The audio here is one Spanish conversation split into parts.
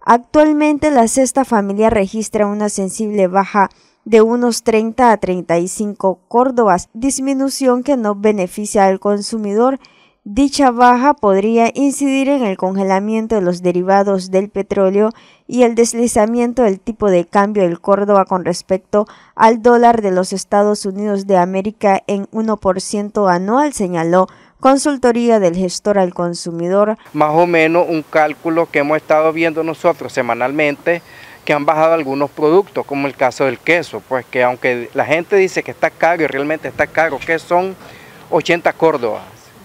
Actualmente la cesta familiar registra una sensible baja de unos 30 a 35 córdobas, disminución que no beneficia al consumidor. Dicha baja podría incidir en el congelamiento de los derivados del petróleo y el deslizamiento del tipo de cambio del córdoba con respecto al dólar de los Estados Unidos de América en 1% anual, señaló Consultoría del Gestor al Consumidor. Más o menos un cálculo que hemos estado viendo nosotros semanalmente, que han bajado algunos productos, como el caso del queso, pues que aunque la gente dice que está caro y realmente está caro, que son 80 córdobas.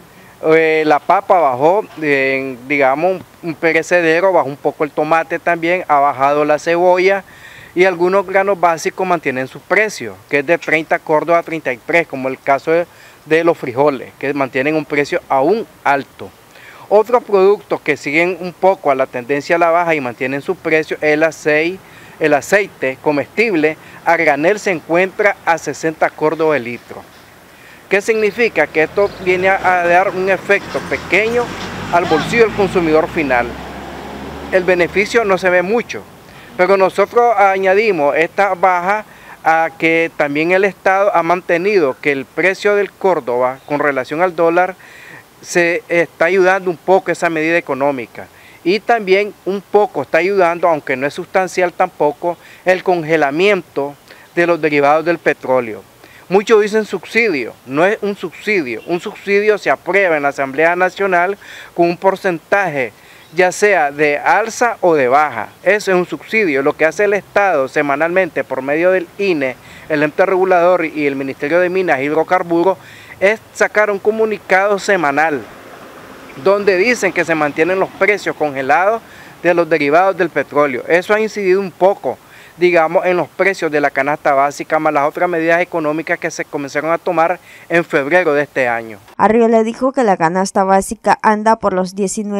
La papa bajó, digamos, un perecedero, bajó un poco el tomate también, ha bajado la cebolla y algunos granos básicos mantienen sus precios, que es de 30 córdobas a 33, como el caso de los frijoles, que mantienen un precio aún alto. Otros productos que siguen un poco a la tendencia a la baja y mantienen su precio es el aceite comestible a granel se encuentra a 60 córdobas el litro. ¿Qué significa? Que esto viene a dar un efecto pequeño al bolsillo del consumidor final. El beneficio no se ve mucho, pero nosotros añadimos esta baja a que también el Estado ha mantenido que el precio del córdoba con relación al dólar se está ayudando un poco esa medida económica y también un poco está ayudando, aunque no es sustancial tampoco, el congelamiento de los derivados del petróleo. Muchos dicen subsidio, no es un subsidio se aprueba en la Asamblea Nacional con un porcentaje ya sea de alza o de baja. Eso es un subsidio. Lo que hace el Estado semanalmente por medio del INE, el ente regulador y el Ministerio de Minas y Hidrocarburos es sacar un comunicado semanal donde dicen que se mantienen los precios congelados de los derivados del petróleo. Eso ha incidido un poco, digamos, en los precios de la canasta básica, más las otras medidas económicas que se comenzaron a tomar en febrero de este año. Arriola dijo que la canasta básica anda por los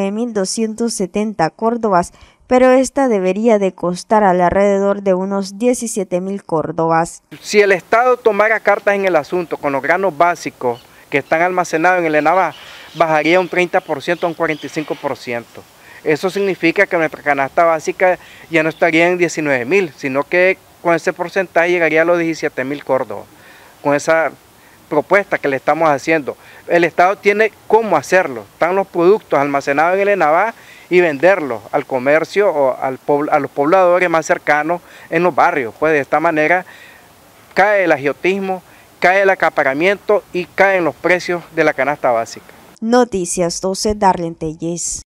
19.270 córdobas, pero esta debería de costar alrededor de unos 17.000 córdobas. Si el Estado tomara cartas en el asunto con los granos básicos que están almacenados en el ENAVA, bajaría un 30% a un 45%. Eso significa que nuestra canasta básica ya no estaría en 19.000, sino que con ese porcentaje llegaría a los 17.000 córdobas, con esa propuesta que le estamos haciendo. El Estado tiene cómo hacerlo, están los productos almacenados en el ENAVA y venderlos al comercio o a los pobladores más cercanos en los barrios. Pues de esta manera cae el agiotismo, cae el acaparamiento y caen los precios de la canasta básica. Noticias 12, Darlene Telles.